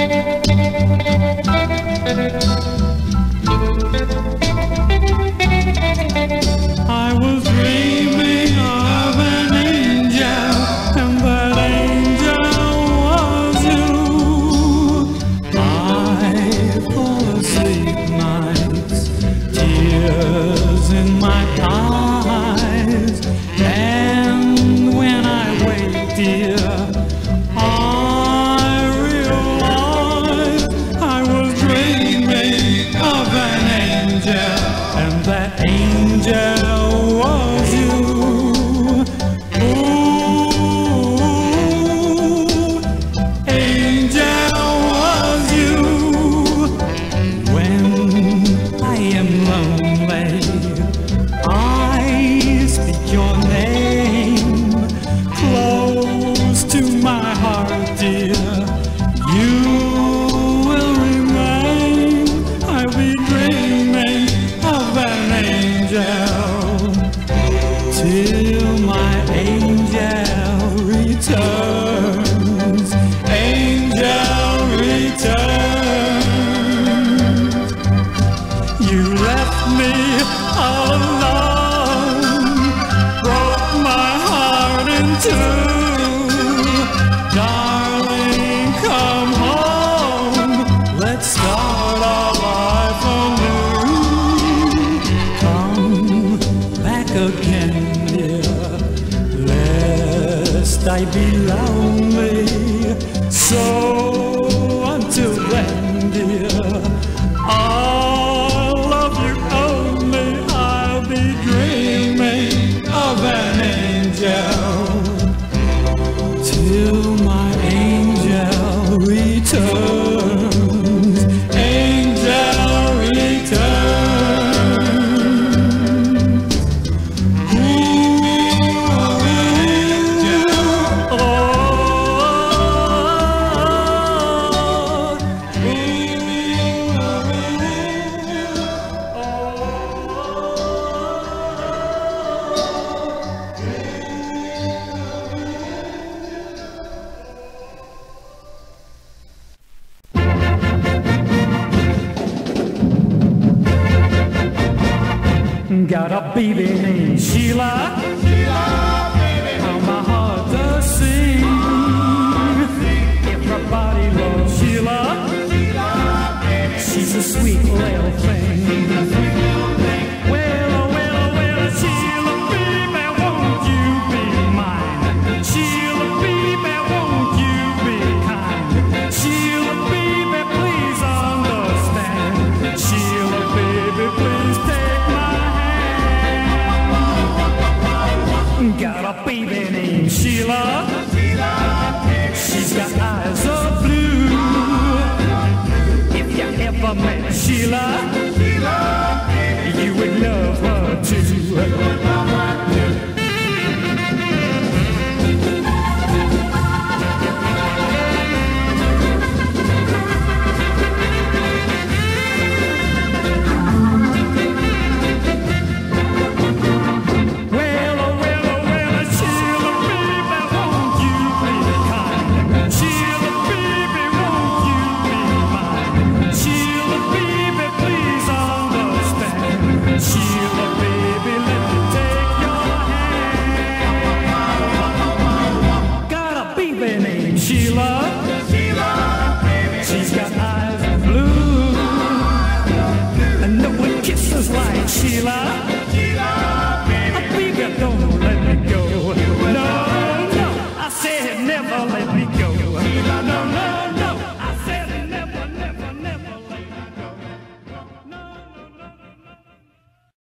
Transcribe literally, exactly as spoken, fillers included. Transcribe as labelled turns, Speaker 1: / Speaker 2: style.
Speaker 1: I was dreaming of an angel, and that angel was you. I fall asleep nights, tears in my eyes, and when I wake, dear, I realize I was dreaming of an angel, and that angel was you. Ooh, angel was you. When I am lonely, I speak your name close to my heart, dear. You will remain. I'll be dreaming of an angel till my angel returns. Angel returns. You left me all alone, broke my heart in two. Darling, come home, let's start our life anew. Come back again, dear, lest I be lonely. So until then, dear, I'll love you only. I'll be dreaming of an angel till my angel returns. Angel returns. Ooh, oh, got a baby named Sheila. Sheila, baby. How my heart does sing. Everybody loves Sheila. Sheila, baby. She's a sweet little thing. Well, oh, well, oh, well, Sheila, baby, won't you be mine? Sheila, baby, won't you be kind? Sheila, baby, please understand. Sheila, baby, please take my hand. Got a baby named Sheila. She's got eyes of blue. If you ever met Sheila,